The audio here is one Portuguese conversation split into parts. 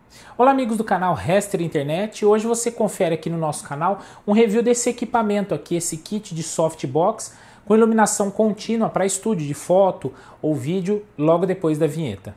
Olá amigos do canal Rester Internet, hoje você confere aqui no nosso canal um review desse equipamento aqui, esse kit de softbox com iluminação contínua para estúdio de foto ou vídeo logo depois da vinheta.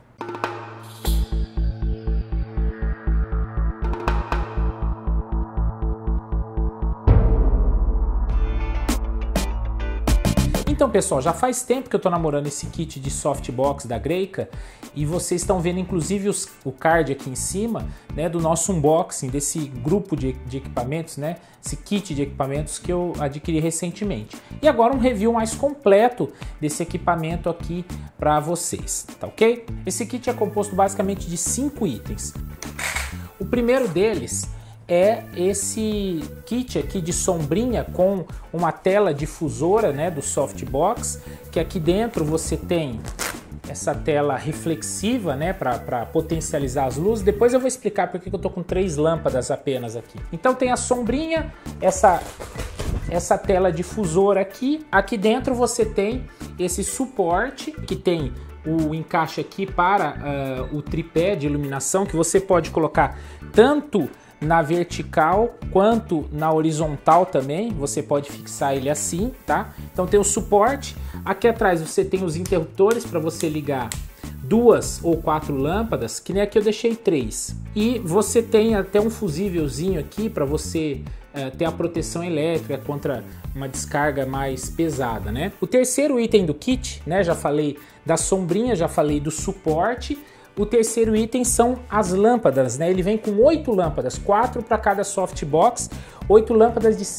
Então pessoal, já faz tempo que eu estou namorando esse kit de softbox da Greika e vocês estão vendo inclusive o card aqui em cima, né, do nosso unboxing desse grupo de equipamentos, né, esse kit de equipamentos que eu adquiri recentemente. E agora um review mais completo desse equipamento aqui para vocês, tá ok? Esse kit é composto basicamente de 5 itens. O primeiro deles é esse kit aqui de sombrinha com uma tela difusora, né, do softbox, que aqui dentro você tem essa tela reflexiva, né, para potencializar as luzes. Depois eu vou explicar porque eu tô com 3 lâmpadas apenas aqui. Então tem a sombrinha, essa tela difusora aqui. Aqui dentro você tem esse suporte que tem o encaixe aqui para o tripé de iluminação, que você pode colocar tanto na vertical quanto na horizontal também, você pode fixar ele assim, tá? Então tem o suporte, aqui atrás você tem os interruptores para você ligar 2 ou 4 lâmpadas, que nem aqui eu deixei 3. E você tem até um fusívelzinho aqui para você ter a proteção elétrica contra uma descarga mais pesada, né? O terceiro item do kit, né? Já falei da sombrinha, já falei do suporte. O terceiro item são as lâmpadas, né? Ele vem com 8 lâmpadas, 4 para cada softbox, 8 lâmpadas de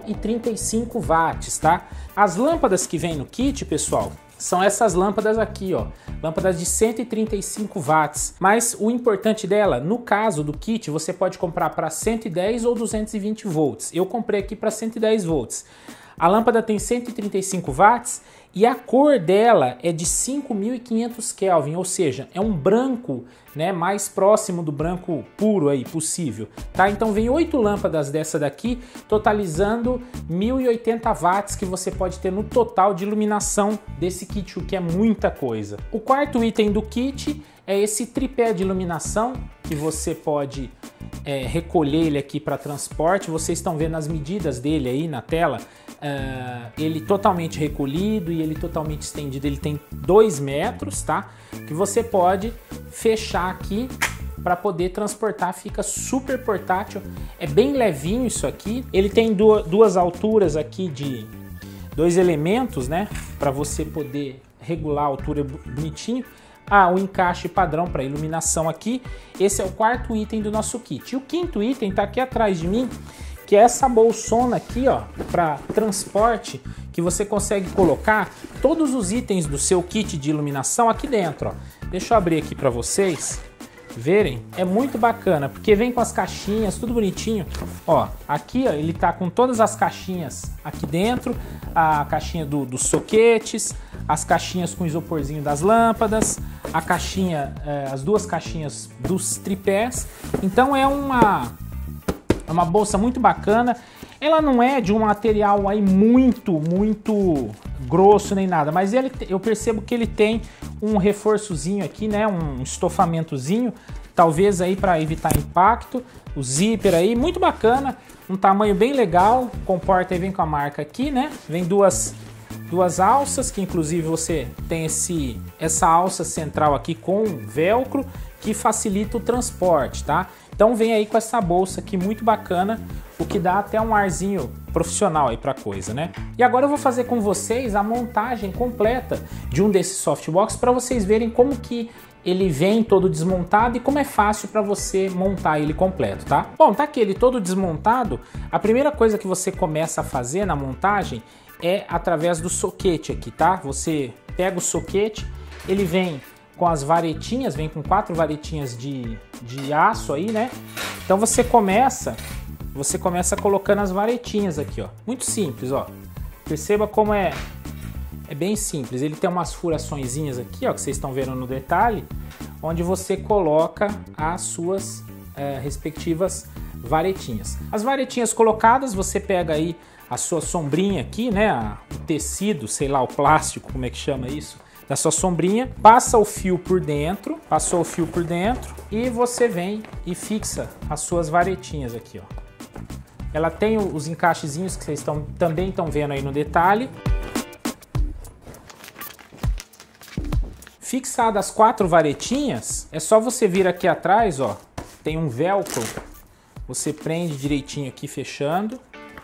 135 watts, tá? As lâmpadas que vem no kit, pessoal, são essas lâmpadas aqui, ó, lâmpadas de 135 watts. Mas o importante dela, no caso do kit, você pode comprar para 110 ou 220 volts. Eu comprei aqui para 110 volts. A lâmpada tem 135 watts e a cor dela é de 5500 Kelvin, ou seja, é um branco, né, mais próximo do branco puro aí possível, tá? Então vem 8 lâmpadas dessa daqui, totalizando 1080 watts que você pode ter no total de iluminação desse kit, o que é muita coisa. O quarto item do kit é esse tripé de iluminação, que você pode recolher ele aqui para transporte. Vocês estão vendo as medidas dele aí na tela. Ele totalmente recolhido e ele totalmente estendido, ele tem 2 metros, tá? Que você pode fechar aqui para poder transportar, fica super portátil, é bem levinho isso aqui. Ele tem duas alturas aqui de 2 elementos, né? Para você poder regular a altura bonitinho. O encaixe padrão para iluminação aqui. Esse é o quarto item do nosso kit. E o quinto item está aqui atrás de mim, que é essa bolsona aqui, ó, para transporte, que você consegue colocar todos os itens do seu kit de iluminação aqui dentro, ó. Deixa eu abrir aqui para vocês verem. É muito bacana, porque vem com as caixinhas, tudo bonitinho. Ó, aqui, ó, ele tá com todas as caixinhas aqui dentro, a caixinha dos soquetes, as caixinhas com isoporzinho das lâmpadas, a caixinha, as 2 caixinhas dos tripés. Então é uma bolsa muito bacana. Ela não é de um material aí muito grosso nem nada, mas eu percebo que ele tem um reforçozinho aqui, né, um estofamentozinho, talvez aí para evitar impacto. O zíper aí, muito bacana, um tamanho bem legal. Comporta aí, vem com a marca aqui, né? Vem duas alças, que inclusive você tem essa alça central aqui com velcro, que facilita o transporte, tá? Então vem aí com essa bolsa aqui muito bacana, o que dá até um arzinho profissional aí pra coisa, né? E agora eu vou fazer com vocês a montagem completa de um desses softbox para vocês verem como que ele vem todo desmontado e como é fácil para você montar ele completo, tá? Bom, tá aqui ele todo desmontado. A primeira coisa que você começa a fazer na montagem é através do soquete aqui, tá? Você pega o soquete, ele vem com as varetinhas, vem com 4 varetinhas de aço aí, né? Então você começa colocando as varetinhas aqui, ó. Muito simples, ó. Perceba como é bem simples. Ele tem umas furaçõezinhas aqui, ó, que vocês estão vendo no detalhe, onde você coloca as suas respectivas varetinhas. As varetinhas colocadas, você pega aí a sua sombrinha aqui, né? O tecido, sei lá, o plástico, como é que chama isso? da sua sombrinha, passa o fio por dentro, passou o fio por dentro e você vem e fixa as suas varetinhas aqui, ó. Ela tem os encaixezinhos que vocês também estão vendo aí no detalhe. Fixadas as 4 varetinhas, é só você vir aqui atrás, ó, tem um velcro, você prende direitinho aqui fechando.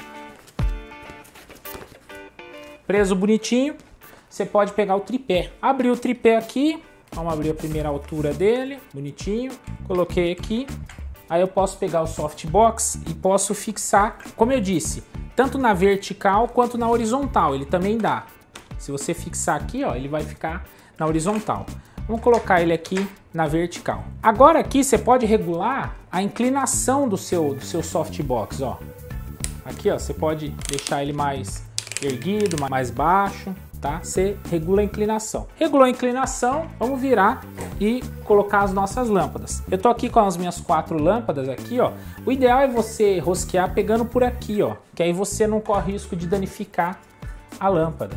Preso bonitinho, você pode pegar o tripé. Abrir o tripé aqui, vamos abrir a primeira altura dele, bonitinho. Coloquei aqui, aí eu posso pegar o softbox e posso fixar, como eu disse, tanto na vertical quanto na horizontal, ele também dá. Se você fixar aqui, ó, ele vai ficar na horizontal. Vamos colocar ele aqui na vertical. Agora aqui você pode regular a inclinação do seu softbox, ó. Aqui, ó, você pode deixar ele mais erguido, mais baixo, tá? Você regula a inclinação. Regulou a inclinação, vamos virar e colocar as nossas lâmpadas. Eu tô aqui com as minhas 4 lâmpadas aqui, ó. O ideal é você rosquear pegando por aqui, ó, que aí você não corre risco de danificar a lâmpada.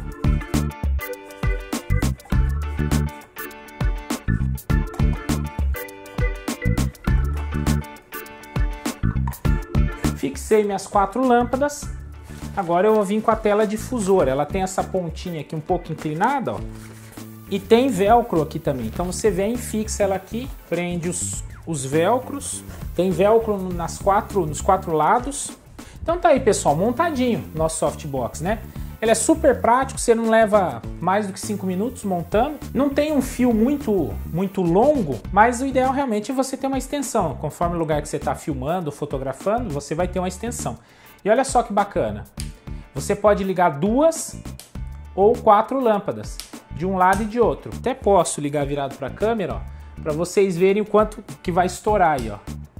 Fixei minhas 4 lâmpadas. Agora eu vou vir com a tela difusora. Ela tem essa pontinha aqui um pouco inclinada, ó. E tem velcro aqui também. Então você vem e fixa ela aqui, prende os velcros. Tem velcro nos 4 lados. Então tá aí, pessoal, montadinho nosso softbox, né? Ele é super prático, você não leva mais do que 5 minutos montando. Não tem um fio muito longo, mas o ideal realmente é você ter uma extensão. Conforme o lugar que você está filmando, fotografando, você vai ter uma extensão. E olha só que bacana, você pode ligar 2 ou 4 lâmpadas, de um lado e de outro. Até posso ligar virado para a câmera, ó, para vocês verem o quanto que vai estourar aí, ó.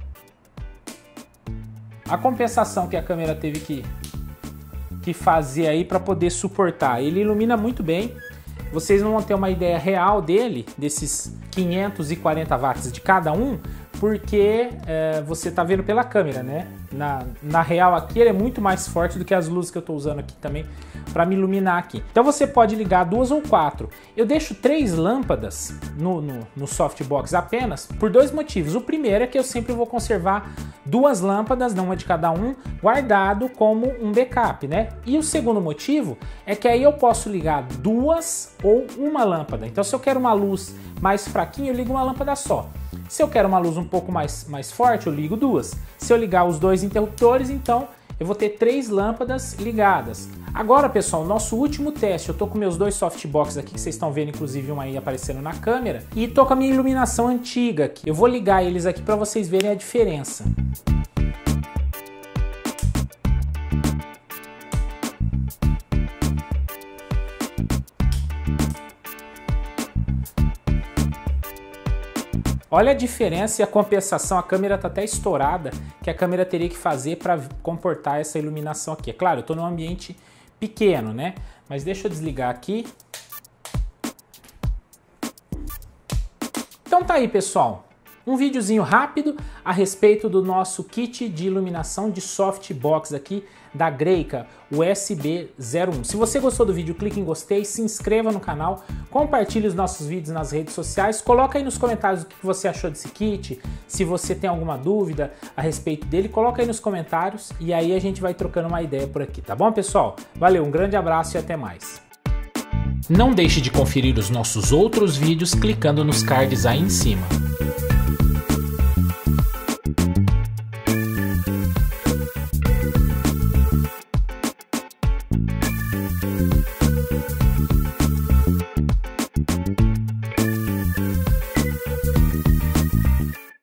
A compensação que a câmera teve que fazer aí para poder suportar. Ele ilumina muito bem. Vocês não vão ter uma ideia real dele, desses 540 watts de cada um, porque você tá vendo pela câmera, né? Na real aqui ele é muito mais forte do que as luzes que eu tô usando aqui também para me iluminar aqui. Então você pode ligar 2 ou 4. Eu deixo 3 lâmpadas no softbox apenas por 2 motivos. O primeiro é que eu sempre vou conservar 2 lâmpadas, não uma de cada um, guardado como um backup, né? E o segundo motivo é que aí eu posso ligar 2 ou 1 lâmpada. Então se eu quero uma luz mais fraquinha, eu ligo uma lâmpada só. Se eu quero uma luz um pouco mais forte, eu ligo 2. Se eu ligar os 2 interruptores, então eu vou ter 3 lâmpadas ligadas. Agora, pessoal, nosso último teste. Eu tô com meus 2 softbox aqui, que vocês estão vendo, inclusive, um aí aparecendo na câmera. E tô com a minha iluminação antiga aqui. Eu vou ligar eles aqui para vocês verem a diferença. Olha a diferença e a compensação, a câmera está até estourada, que a câmera teria que fazer para comportar essa iluminação aqui. É claro, eu estou num ambiente pequeno, né? Mas deixa eu desligar aqui. Então tá aí, pessoal. Um videozinho rápido a respeito do nosso kit de iluminação de softbox aqui da Greika, o SB01. Se você gostou do vídeo, clique em gostei, se inscreva no canal, compartilhe os nossos vídeos nas redes sociais, coloca aí nos comentários o que você achou desse kit, se você tem alguma dúvida a respeito dele, coloca aí nos comentários e aí a gente vai trocando uma ideia por aqui, tá bom, pessoal? Valeu, um grande abraço e até mais. Não deixe de conferir os nossos outros vídeos clicando nos cards aí em cima.